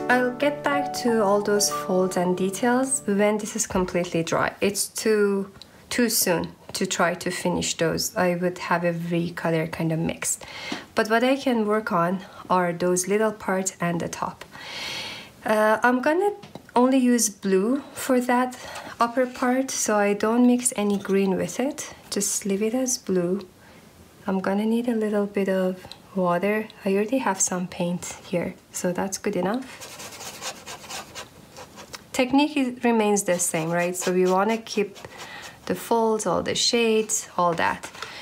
I'll get back to all those folds and details when this is completely dry. It's too soon to try to finish those. I would have every color kind of mixed. But what I can work on are those little parts and the top. I'm gonna only use blue for that upper part, so I don't mix any green with it. Just leave it as blue. I'm gonna need a little bit of water. I already have some paint here, so that's good enough. Technique remains the same, right? So we wanna keep the folds, all the shades, all that.